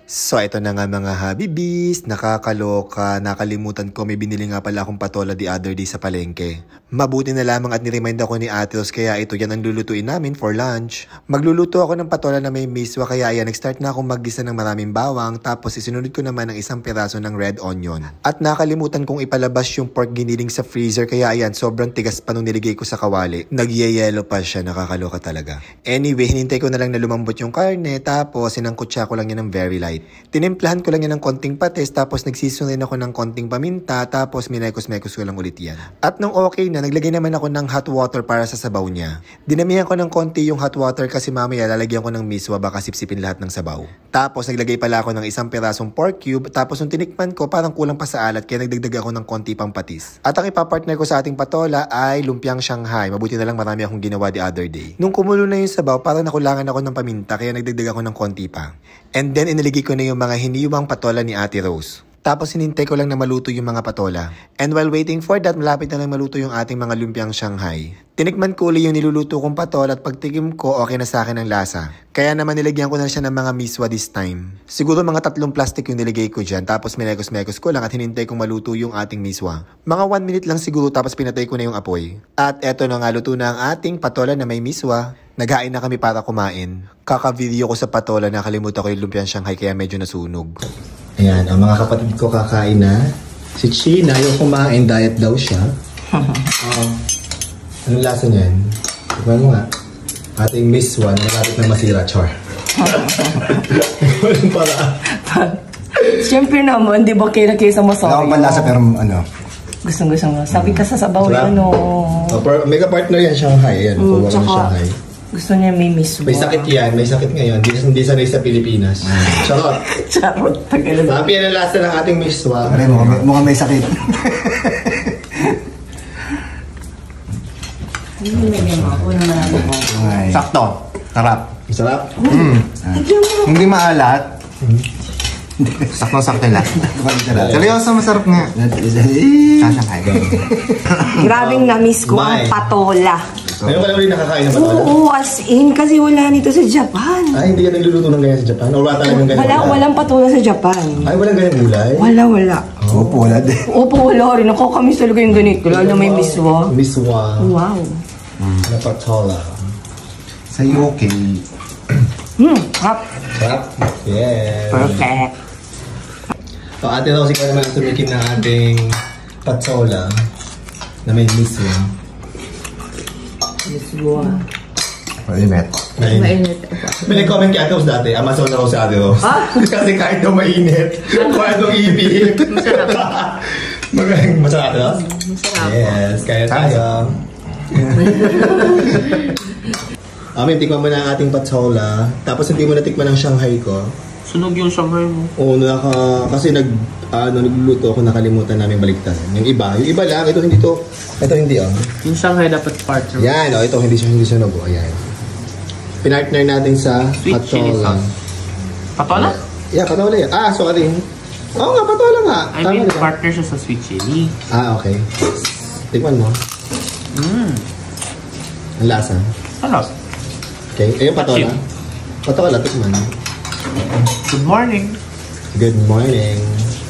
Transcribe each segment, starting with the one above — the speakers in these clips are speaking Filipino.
So ito na nga mga habibis, nakakaloka, nakalimutan ko may binili nga pala akong patola the other day sa palengke. Mabuti na lamang at niremind ako ni Ate Ros kaya ito yan ang lulutuin namin for lunch. Magluluto ako ng patola na may miswa kaya ayan nag-start na akong maggisa ng maraming bawang tapos isinunod ko naman ng isang piraso ng red onion. At nakalimutan kong ipalabas yung pork giniling sa freezer kaya ayan sobrang tigas pa nung niligay ko sa kawali. Nagyayelo pa siya, nakakaloka talaga. Anyway, hinintay ko na lang na lumambot yung karne tapos sinangkutsa ko lang yan ng very light. Tinimplahan ko lang yan ng konting patis tapos nagsisunod ako ng konting paminta tapos minekos-mekos ko lang ulit yan. At nung okay na, naglagay naman ako ng hot water para sa sabaw niya. Dinamihan ko ng konti yung hot water kasi mamaya lalagyan ko ng miswa baka sipsipin lahat ng sabaw. Tapos naglagay pala ako ng isang pirasong pork cube tapos nung tinikman ko parang kulang pa sa alat kaya nagdagdag ako ng konti pang patis. At ang ipapartner ko sa ating patola ay lumpiang Shanghai. Mabuti na lang marami akong ginawa the other day. Nung kumulo na yung sabaw parang nakulangan ako ng paminta kaya nagdagdag ako ng konti pa. And then iniligay ko na yung mga hiniwang patola ni Ate Rose. Tapos hinintay ko lang na maluto yung mga patola. And while waiting for that, malapit na lang maluto yung ating mga lumpiang Shanghai. Tinikman ko ulit yung niluluto kong patola at pagtikim ko, okay na sa akin ang lasa. Kaya naman nilagyan ko na siya ng mga miswa this time. Siguro mga 3 plastic yung niligay ko dyan, tapos minekos-mekos ko lang at hinintay kong maluto yung ating miswa. Mga 1 minute lang siguro tapos pinatay ko na yung apoy. At eto na nga luto na ang ating patola na may miswa. Naghain na kami para kumain. Kaka-video ko sa patola, nakalimutan ko yung lumpiang Shanghai kaya medyo nasunog. Ayan, ang mga kapatid ko kakain na. Si China, yung kumain, diet daw siya. Anong lasa niyan? Tignan mo nga. Ating Miss One, malapit na masira, char. Walang paraan. Siyempre naman, di ba kaya sa masayo? Wala akong panlasa pero ano. Gusto mo. Sabi ka sa sabaw, ano. Mega partner yan, Shanghai. Ayan, kuha ng Shanghai. Gusto niya may miswa. May sakit yan, may sakit ngayon. Hindi sanay sa Pilipinas. Charot. Charot. Tagal na. Sabi yan ang lasa ng ating miswa. Pare, mukhang may sakit. Sakto. Sarap. Masarap? Hindi maalat. Sakto-sakto lang. Seryoso, masarap nga. Sasangkay. Grabing na-miss ko ang patola. Ngayon ka lang rin nakakain ng patola? Oo, as in, kasi wala nito sa Japan. Ay, hindi ka nagluluto ng ganyan sa Japan? O wala talagang ganyan gulay? Walang patola sa Japan. Ay, walang ganyan gulay? Wala. Opo, wala din. Opo, wala rin. Nakakamiss talaga yung ganito. Lalo may miswa. Miswa. Wow. Na patola. Sa'yo, okay. Hap. Sarap? Yes. Perfect. So, ate Rosie ka naman tumikim ng ating patola na may miswa. Miswa. Mainit. Mainit. May nag-comment kay Ate Rose dati, Amazon na ako si Ate Rose. Kasi kahit daw mainit, kaya daw iipit. Magaling. Masarap, Ate Rose? Masarap. Yes, kaya tayo. Amin, tikman mo na ang ating patola. Tapos hindi mo natikman ang Shanghai ko. Sunog yung Shanghai mo. Oo, kasi nagluluto ako, nakalimutan namin baligtaran. Yung iba lang, ito hindi to. Ito hindi, Yung Shanghai dapat partner. Yan, ito hindi sunog. Ayan. Pinartner natin sa Sweet chili patola. sauce. Patola? Yeah, patola yan. Sorry. Oo nga, patola nga. I mean, partner siya sa sweet chili. Okay. Tikman mo. Ang lasa. Sarap. Okay, ayun patola. Patola, tikman. Good morning. Good morning.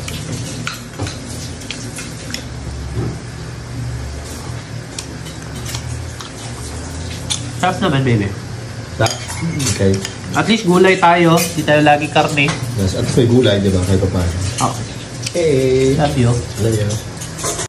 Sarap naman, baby. Sarap? Okay. At least gulay tayo. Hindi tayo lagi karne. Yes, at may gulay, di ba? Kahit pa paano. Okay. Hey. Love you. Love you.